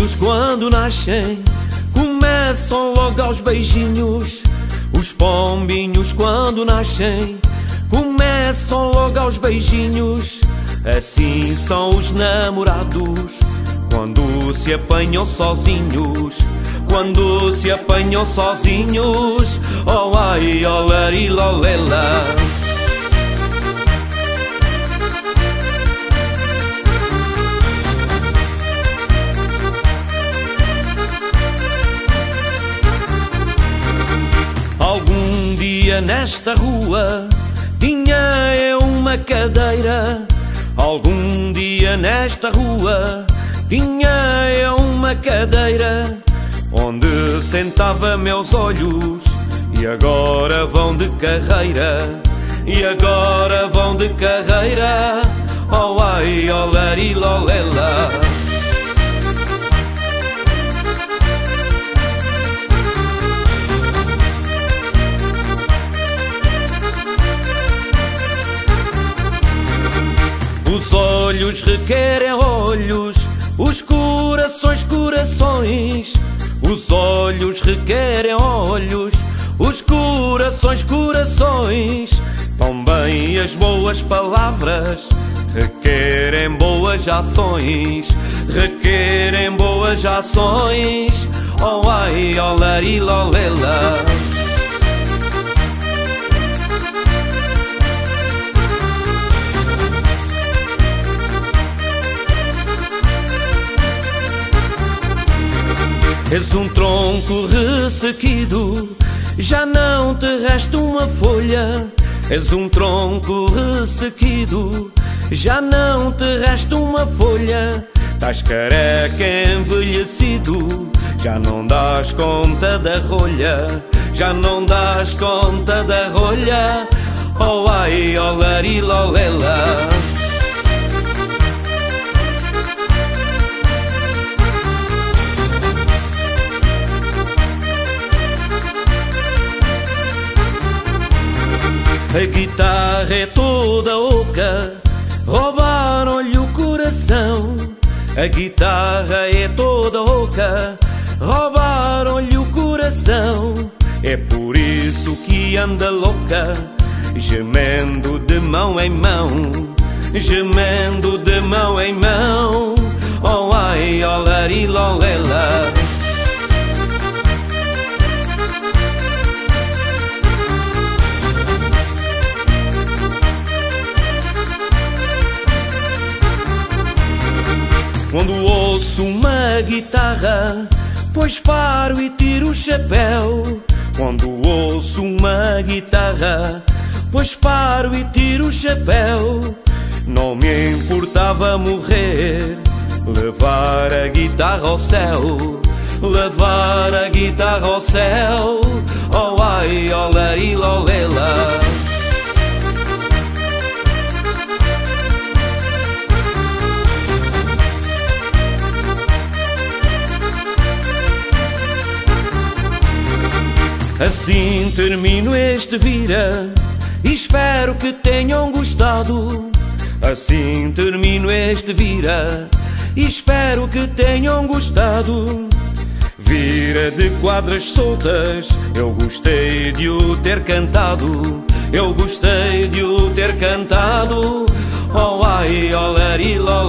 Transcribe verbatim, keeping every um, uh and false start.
pombinhos quando nascem começam logo aos beijinhos. Os pombinhos quando nascem começam logo aos beijinhos. Assim são os namorados quando se apanham sozinhos. Quando se apanham sozinhos. Oh ai, oh lari, lolela. Algum dia nesta rua tinha eu uma cadeira. Algum dia nesta rua tinha eu uma cadeira onde sentava meus olhos. E agora vão de carreira. E agora vão de carreira. Oh ai, oh lari, lolela. Os olhos requerem olhos, os corações, corações. Os olhos requerem olhos, os corações, corações. Também as boas palavras requerem boas ações. Requerem boas ações. Oh ai, oh lari, lolela. És um tronco ressequido, já não te resta uma folha. És um tronco ressequido, já não te resta uma folha. Estás careca, envelhecido, já não dás conta da rolha. Já não dás conta da rolha. Oh ai, oh lari, lolela. A guitarra é toda oca, roubaram-lhe o coração. A guitarra é toda oca, roubaram-lhe o coração. É por isso que anda louca, gemendo de mão em mão. Gemendo de mão em mão. Oh ai, oh lari, lolela. Quando ouço uma guitarra, pois paro e tiro o chapéu. Quando ouço uma guitarra, pois paro e tiro o chapéu. Não me importava morrer, levar a guitarra ao céu. Levar a guitarra ao céu. Oh ai, oh lari, lolela. Assim termino este vira e espero que tenham gostado. Assim termino este vira e espero que tenham gostado. Vira de quadras soltas, eu gostei de o ter cantado. Eu gostei de o ter cantado. Oh ai, oh lari, lolela.